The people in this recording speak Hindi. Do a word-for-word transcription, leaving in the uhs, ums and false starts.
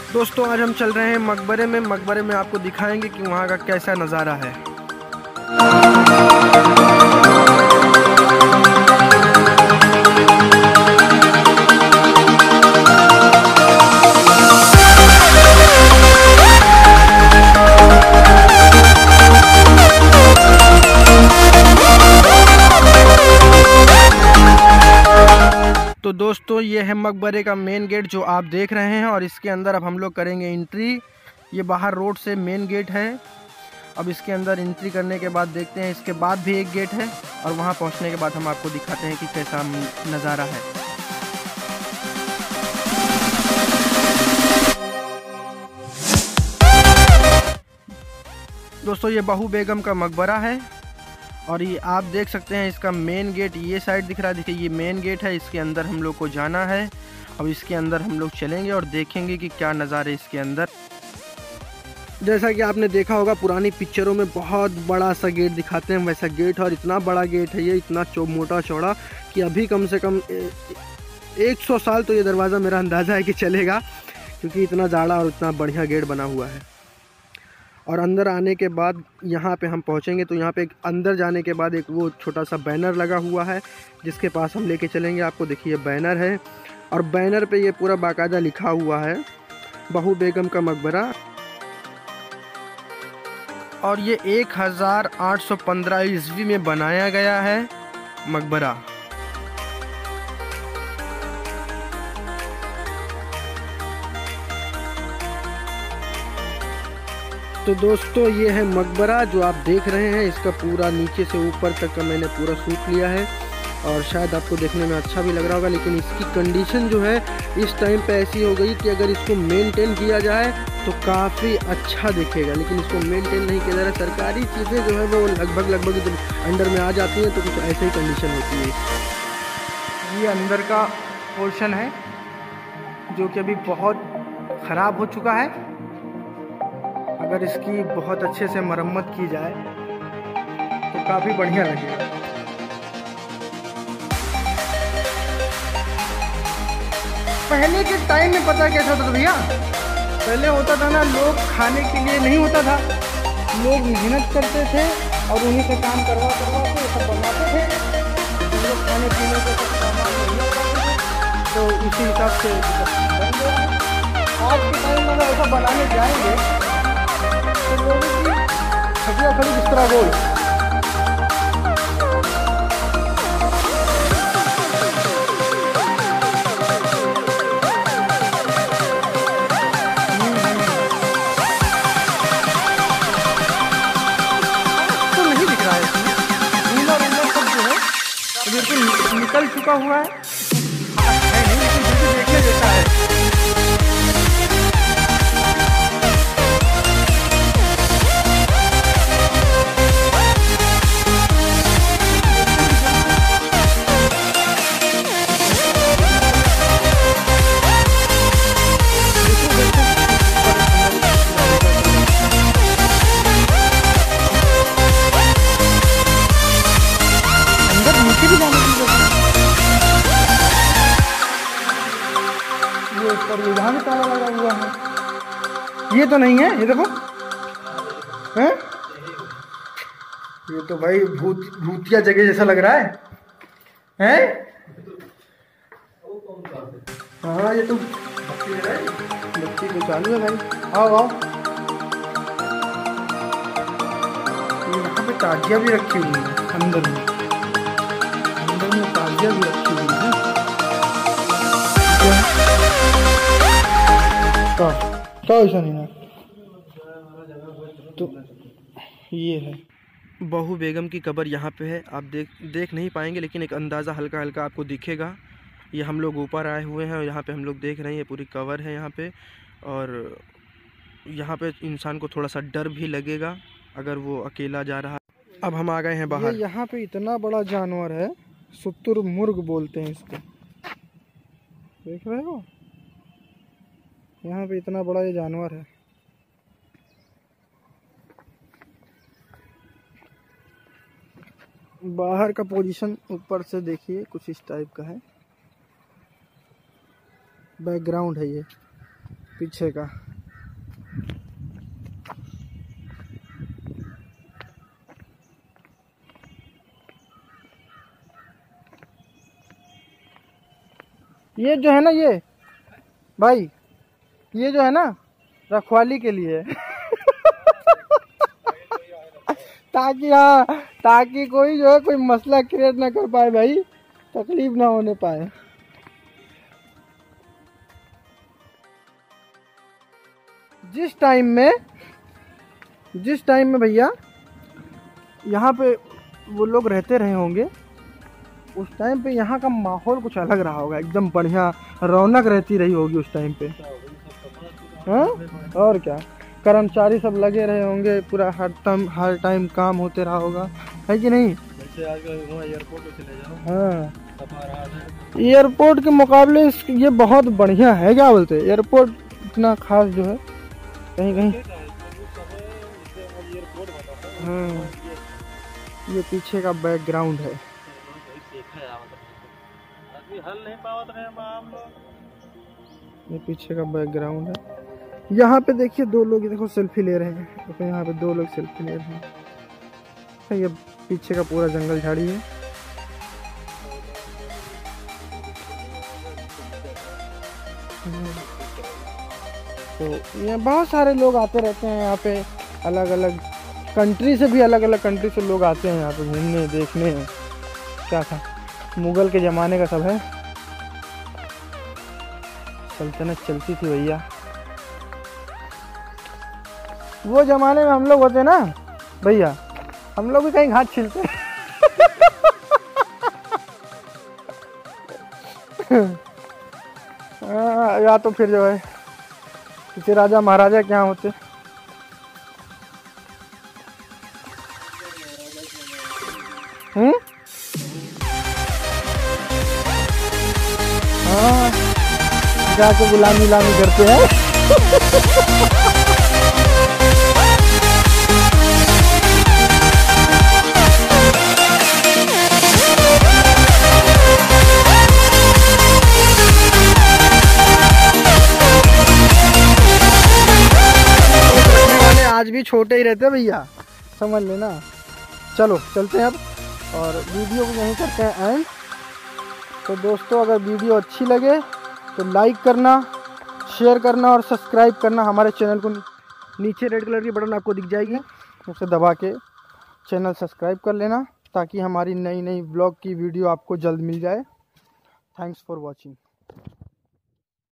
दोस्तों आज हम चल रहे हैं मकबरे में। मकबरे में आपको दिखाएंगे कि वहाँ का कैसा नज़ारा है। तो दोस्तों ये है मकबरे का मेन गेट जो आप देख रहे हैं, और इसके अंदर अब हम लोग करेंगे एंट्री। ये बाहर रोड से मेन गेट है। अब इसके अंदर एंट्री करने के बाद देखते हैं, इसके बाद भी एक गेट है, और वहां पहुंचने के बाद हम आपको दिखाते हैं कि कैसा नज़ारा है। दोस्तों ये बाहू बेगम का मकबरा है, और ये आप देख सकते हैं इसका मेन गेट ये साइड दिख रहा है। देखिए ये मेन गेट है, इसके अंदर हम लोग को जाना है। अब इसके अंदर हम लोग चलेंगे और देखेंगे कि क्या नज़ारे इसके अंदर। जैसा कि आपने देखा होगा पुरानी पिक्चरों में बहुत बड़ा सा गेट दिखाते हैं, वैसा गेट है। और इतना बड़ा गेट है ये, इतना चौ मोटा चौड़ा कि अभी कम से कम एक सौ साल तो ये दरवाज़ा मेरा अंदाज़ा है कि चलेगा, क्योंकि इतना ज़्यादा और इतना बढ़िया गेट बना हुआ है। और अंदर आने के बाद यहाँ पे हम पहुँचेंगे तो यहाँ पे एक अंदर जाने के बाद एक वो छोटा सा बैनर लगा हुआ है, जिसके पास हम लेके चलेंगे आपको। देखिए बैनर है, और बैनर पे ये पूरा बाकायदा लिखा हुआ है बाहू बेगम का मकबरा। और ये एक हज़ार आठ सौ पंद्रह ईस्वी में बनाया गया है मकबरा। तो दोस्तों ये है मकबरा जो आप देख रहे हैं। इसका पूरा नीचे से ऊपर तक का मैंने पूरा शूट लिया है, और शायद आपको देखने में अच्छा भी लग रहा होगा। लेकिन इसकी कंडीशन जो है इस टाइम पे ऐसी हो गई कि अगर इसको मेंटेन किया जाए तो काफ़ी अच्छा दिखेगा, लेकिन इसको मेंटेन नहीं किया जा रहा। सरकारी चीज़ें जो है वो लगभग लगभग जब अंडर में आ जाती हैं तो कुछ ऐसे ही कंडीशन होती है। ये अंदर का पोर्शन है जो कि अभी बहुत ख़राब हो चुका है। अगर इसकी बहुत अच्छे से मरम्मत की जाए तो काफ़ी बढ़िया लगेगा। पहले के टाइम में पता कैसा होता था भैया, पहले होता था ना, लोग खाने के लिए नहीं होता था, लोग मेहनत करते थे और उन्हीं से काम करवा करवा के सब बनाते थे। तो लोग खाने पीने के सब सामान नहीं करते थे, तो इसी हिसाब से बन गया। आज के टाइम में अगर ऐसा बनाने जाएंगे तो लोगों की खटिया खड़ी किस तरह बोल। तो नहीं दिख रहा है इसमें, नीला नीला सब जो है बिल्कुल निकल चुका हुआ है, है नहीं, लेकिन बिल्कुल देखने जैसा है। यहाँ भी ताला लगा हुआ है, ये तो नहीं है, ये देखो हैं? ये तो भाई भूत भूतिया जगह जैसा लग रहा है हैं? हाँ ये तो बत्ती तो चालू है भाई। आओ आओ, यहाँ पे ताजिया भी रखी हुई है अंदर में, अंदर में ताजिया भी रखी हुई है। क्या ऐसा नहीं है। तो ये है बाहू बेगम की कब्र यहाँ पे है। आप देख देख नहीं पाएंगे, लेकिन एक अंदाज़ा हल्का हल्का आपको दिखेगा। ये हम लोग ऊपर आए हुए हैं और यहाँ पे हम लोग देख रहे हैं, ये पूरी कवर है यहाँ पे। और यहाँ पे इंसान को थोड़ा सा डर भी लगेगा अगर वो अकेला जा रहा। अब हम आ गए हैं बाहर। ये यहाँ पे इतना बड़ा जानवर है, शुतुरमुर्ग बोलते हैं इसको, देख रहे हो? यहाँ पे इतना बड़ा ये जानवर है। बाहर का पोजीशन ऊपर से देखिए कुछ इस टाइप का है, बैकग्राउंड है ये। पीछे का। ये जो है ना, ये भाई ये जो है ना रखवाली के लिए ताकि हाँ ताकि कोई जो है कोई मसला क्रिएट ना कर पाए भाई, तकलीफ ना होने पाए। जिस टाइम में जिस टाइम में भैया यहाँ पे वो लोग रहते रहे होंगे, उस टाइम पे यहाँ का माहौल कुछ अलग रहा होगा, एकदम बढ़िया रौनक रहती रही होगी उस टाइम पे। हाँ और क्या, कर्मचारी सब लगे रहे होंगे, पूरा हर टाइम हर टाइम काम होते रहा होगा, है कि नहीं। जैसे आजकल एयरपोर्ट पे चले जाओ, हाँ एयरपोर्ट के मुकाबले ये बहुत बढ़िया है, क्या बोलते हैं, एयरपोर्ट इतना खास जो है कहीं कहीं। हाँ ये पीछे का बैकग्राउंड है। ये पीछे का बैकग्राउंड है। यहाँ पे देखिए दो लोग देखो सेल्फी ले रहे हैं, देखो यहाँ पे दो लोग सेल्फी ले रहे हैं। ये पीछे का पूरा जंगल झाड़ी है। तो ये बहुत सारे लोग आते रहते हैं यहाँ पे, अलग अलग कंट्री से भी, अलग अलग कंट्री से लोग आते हैं यहाँ पे घूमने देखने। क्या था, मुगल के ज़माने का सब है, सल्तनत चलती थी भैया। वो ज़माने में हम लोग होते ना भैया, हम लोग भी कहीं घास छिलते या तो फिर जो है किसी राजा महाराजा क्या होते। हम्म हाँ जाके गुलामी गुलामी करते हैं आज भी छोटे ही रहते भैया, समझ लेना। चलो चलते हैं अब और वीडियो को यहीं करते हैं एंड। तो दोस्तों अगर वीडियो अच्छी लगे तो लाइक करना, शेयर करना और सब्सक्राइब करना। हमारे चैनल को नीचे रेड कलर की बटन आपको दिख जाएगी, उसे दबा के चैनल सब्सक्राइब कर लेना ताकि हमारी नई नई ब्लॉग की वीडियो आपको जल्द मिल जाए। Thanks for watching.